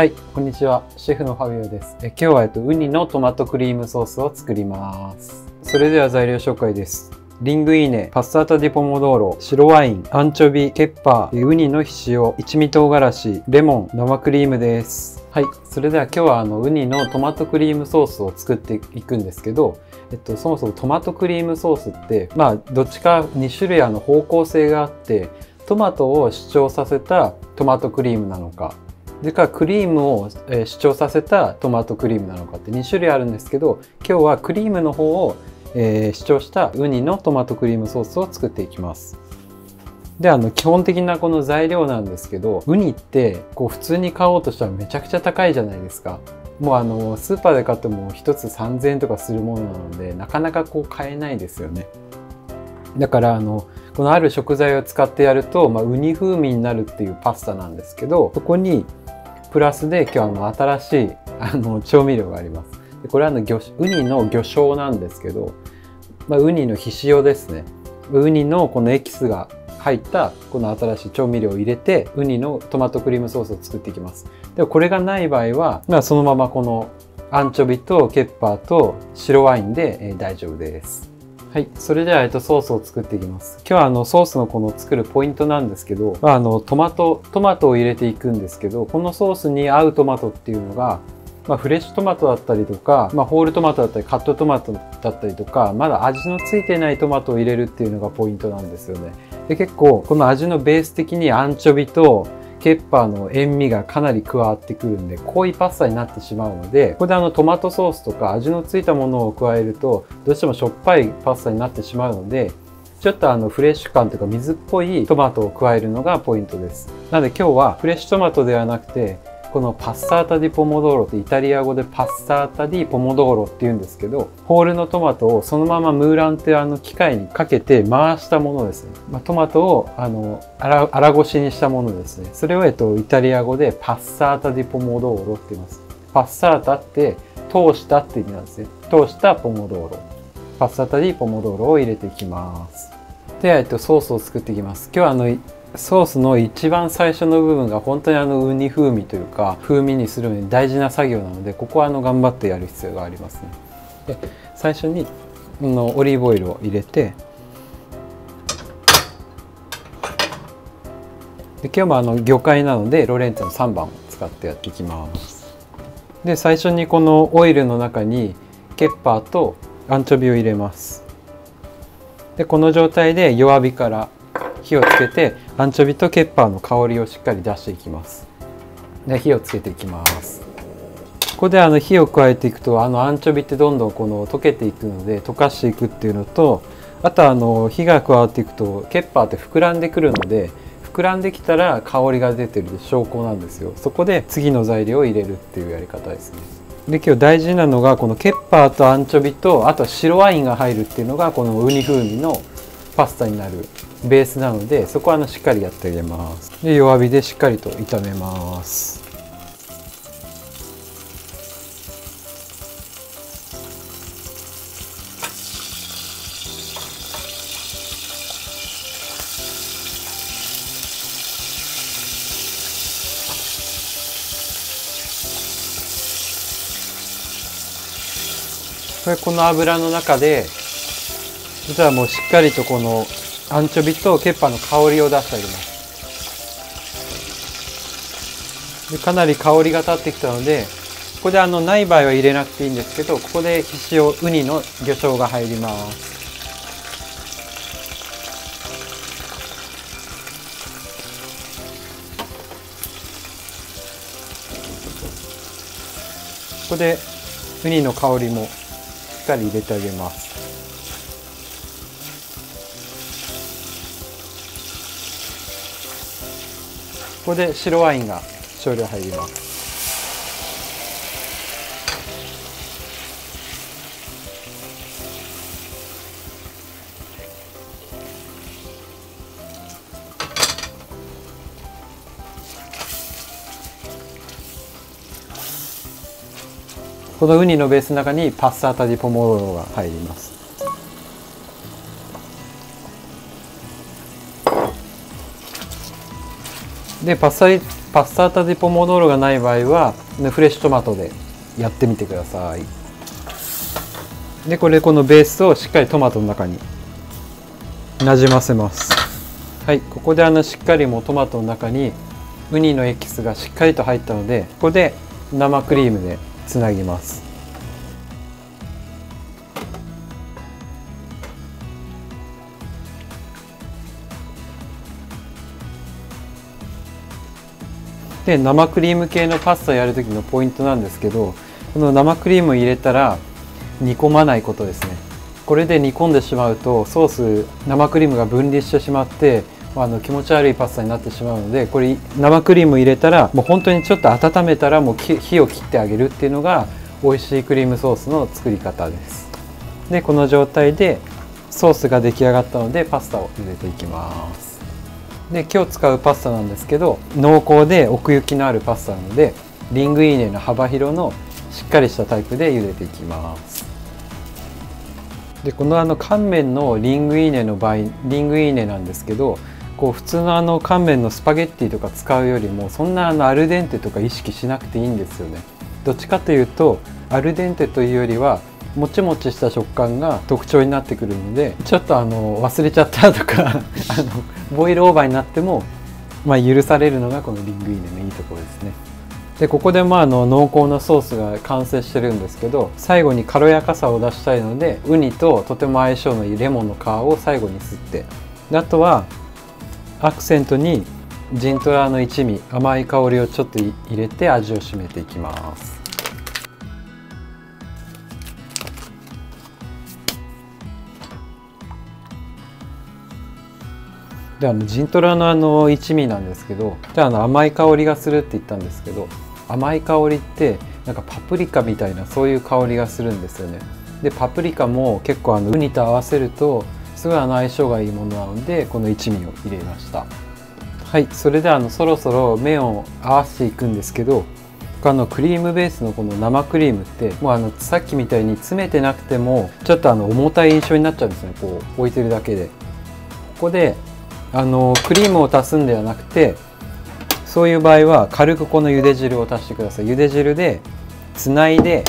はい、こんにちは。シェフのファビオです。今日はウニのトマトクリームソースを作ります。それでは材料紹介です。リングイーネ、パッサータディポモドーロ、白ワイン、アンチョビ、ケッパー、ウニのひしお、一味唐辛子、レモン、生クリームです。はい、それでは今日はウニのトマトクリームソースを作っていくんですけど、そもそもトマトクリームソースって、どっちか2種類方向性があって、トマトを主張させたトマトクリームなのか、それからクリームを主張させたトマトクリームなのかって2種類あるんですけど、今日はクリームの方を主張したウニのトマトクリームソースを作っていきます。で、基本的なこの材料なんですけど、ウニって普通に買おうとしたらめちゃくちゃ高いじゃないですか。もうスーパーで買っても1つ3000円とかするものなので、なかなか買えないですよね。だからこのある食材を使ってやると、ウニ風味になるっていうパスタなんですけど、そこにプラスで今日新しい調味料があります。でこれはウニの魚醤なんですけど、ウニのひしおですね。ウニのこのエキスが入ったこの新しい調味料を入れて、ウニのトマトクリームソースを作っていきます。でもこれがない場合は、そのままこのアンチョビとケッパーと白ワインで大丈夫です。はい、それではソースを作っていきます。今日はソースのこの作るポイントなんですけど、トマトを入れていくんですけど、このソースに合うトマトっていうのが、フレッシュトマトだったりとか、ホールトマトだったりカットトマトだったりとか、まだ味のついてないトマトを入れるっていうのがポイントなんですよね。で結構この味のベース的にアンチョビとケッパーの塩味がかなり加わってくるんで、濃いパスタになってしまうので、ここでトマトソースとか味のついたものを加えるとどうしてもしょっぱいパスタになってしまうので、ちょっとフレッシュ感というか水っぽいトマトを加えるのがポイントです。なので今日はフレッシュトマトではなくて、このパッサータディポモドーロってイタリア語でパッサータディポモドーロって言うんですけど、ホールのトマトをそのままムーランっていう機械にかけて回したものですね。トマトを粗ごしにしたものですね。それをイタリア語でパッサータディポモドーロって言います。パッサータって通したって意味なんですね。通したポモドーロ。パッサータディポモドーロを入れていきます。で、ソースを作っていきます。今日はソースの一番最初の部分が本当にウニ風味というか風味にするのに大事な作業なので、ここは頑張ってやる必要がありますね。で最初にオリーブオイルを入れて、で今日も魚介なのでロレンツァの3番を使ってやっていきます。で最初にこのオイルの中にケッパーとアンチョビを入れます。でこの状態で弱火から火をつけてアンチョビとケッパーの香りをしっかり出していきます。で火をつけていきます。ここで火を加えていくとアンチョビってどんどん溶けていくので溶かしていくっていうのと、あと火が加わっていくとケッパーって膨らんでくるので、膨らんできたら香りが出てる証拠なんですよ。そこで次の材料を入れるっていうやり方ですね。で今日大事なのがこのケッパーとアンチョビと、あとは白ワインが入るっていうのがこのウニ風味のパスタになるベースなので、そこはしっかりやってあげます。で弱火でしっかりと炒めます。この油の中で実はもうしっかりとこのアンチョビとケッパーの香りを出してあげます。でかなり香りが立ってきたので、ここでない場合は入れなくていいんですけど、ここでひしおウニの魚醤が入ります。ここでウニの香りもしっかり入れてあげます。ここで白ワインが少量入ります。このウニのベースの中にパッサータディポモドーロが入ります。でパッサーパスタータディポモドーロがない場合はフレッシュトマトでやってみてください。でこのベースをしっかりトマトの中になじませます。はい、ここでしっかりもうトマトの中にウニのエキスがしっかりと入ったので、ここで生クリームでつなぎます。で生クリーム系のパスタやる時のポイントなんですけど、この生クリームを入れたら煮込まないことですね。これで煮込んでしまうとソース生クリームが分離してしまって気持ち悪いパスタになってしまうので、これ生クリーム入れたらもう本当にちょっと温めたらもう火を切ってあげるっていうのが美味しいクリームソースの作り方です。でこの状態でソースが出来上がったのでパスタを入れていきます。で今日使うパスタなんですけど、濃厚で奥行きのあるパスタなのでリングイーネの幅広のしっかりしたタイプで茹でていきます。でこの乾麺のリングイーネの場合、リングイーネなんですけど、普通の乾麺のスパゲッティとか使うよりもそんなアルデンテとか意識しなくていいんですよね。どっちかというとアルデンテというよりはもちもちした食感が特徴になってくるので、ちょっと忘れちゃったとかボイルオーバーになっても、許されるのがこのリングイーネのいいところですね。でここで濃厚なソースが完成してるんですけど、最後に軽やかさを出したいのでウニととても相性のいいレモンの皮を最後にすって、であとはアクセントにジントラの一味、甘い香りをちょっと入れて味を締めていきます。でジントラの一味なんですけど、甘い香りがするって言ったんですけど、甘い香りってなんかパプリカみたいなそういう香りがするんですよね。でパプリカも結構ウニと合わせるとすごい相性がいいものなのでこの一味を入れました。はい、それでそろそろ麺を合わせていくんですけど、クリームベースのこの生クリームってもうさっきみたいに詰めてなくてもちょっと重たい印象になっちゃうんですね、置いてるだけで。ここでクリームを足すんではなくて、そういう場合は軽くこの茹で汁を足してください。茹で汁でつないで、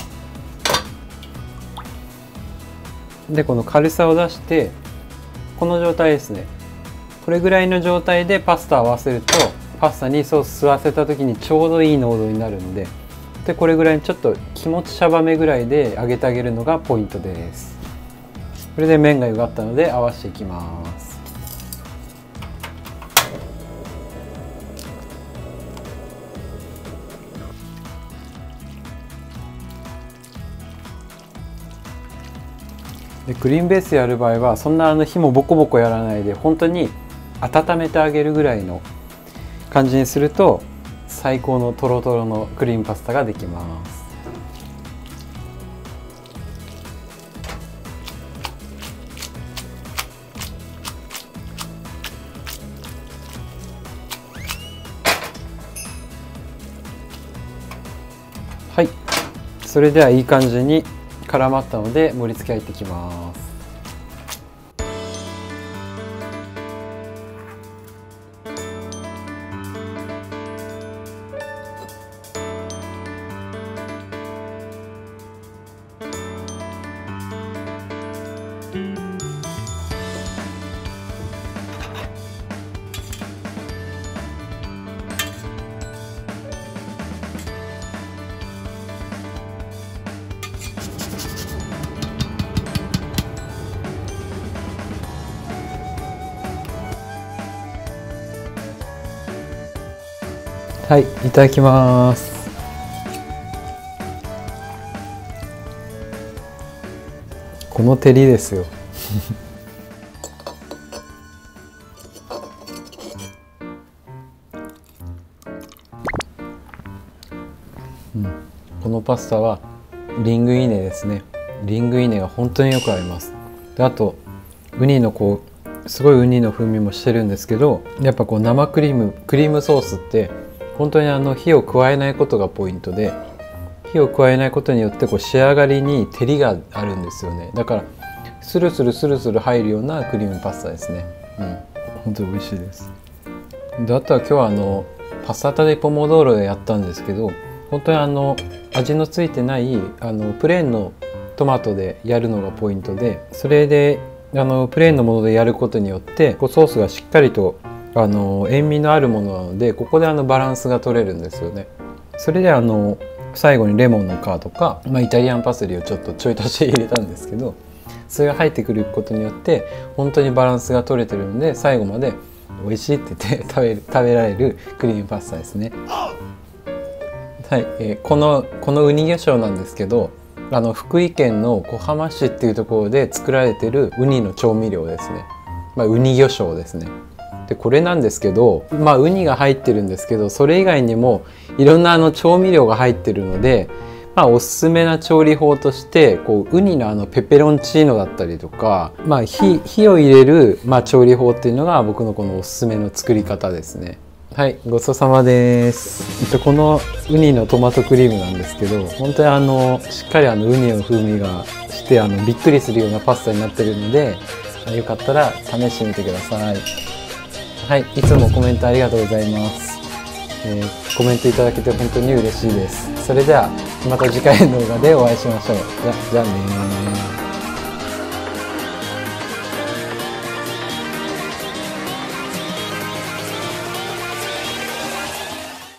この軽さを出してこの状態ですね。これぐらいの状態でパスタを合わせるとパスタにソース吸わせた時にちょうどいい濃度になるので、これぐらいちょっと気持ちシャバめぐらいで揚げてあげるのがポイントです。これで麺が茹がったので合わせていきます。でクリームベースやる場合はそんな火もボコボコやらないで本当に温めてあげるぐらいの感じにすると最高のトロトロのクリームパスタができます。はい、それではいい感じに絡まったので盛り付け入っていきます。はい、いただきます。この照りですよ。このパスタはリングイネですね。リングイネが本当によく合います。であとウニのすごいウニの風味もしてるんですけど、やっぱ生クリームソースって本当に火を加えないことがポイントで、火を加えないことによって仕上がりに照りがあるんですよね。だからスルスルスルスル入るようなクリームパスタですね。本当に美味しいです。であとは今日はパスタタデポモドーロでやったんですけど、本当に味のついてないプレーンのトマトでやるのがポイントで、それでプレーンのものでやることによってソースがしっかりと塩味のあるものなので、ここでバランスが取れるんですよね。それで最後にレモンの皮とか、イタリアンパセリをちょっとちょい足し入れたんですけど、それが入ってくることによって本当にバランスが取れてるので、最後まで美味しいって言って食べられるクリームパスタですね。はい、このウニ魚醤なんですけど、福井県の小浜市っていうところで作られてるウニの調味料ですね。ウニ魚醤ですね。でこれなんですけど、ウニが入ってるんですけど、それ以外にもいろんな調味料が入ってるので、おすすめな調理法としてウニのペペロンチーノだったりとか、火を入れる調理法っていうのが僕のこのおすすめの作り方ですね。はい、ごちそうさまです。このウニのトマトクリームなんですけど、本当にしっかりウニの風味がしてびっくりするようなパスタになってるので、よかったら試してみてください。はい、いつもコメントありがとうございます。コメントいただけて本当に嬉しいです。それではまた次回の動画でお会いしましょう。じゃあねー。